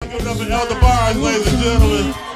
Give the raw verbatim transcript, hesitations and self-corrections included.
Give it up for Elder Barnes, ladies and gentlemen.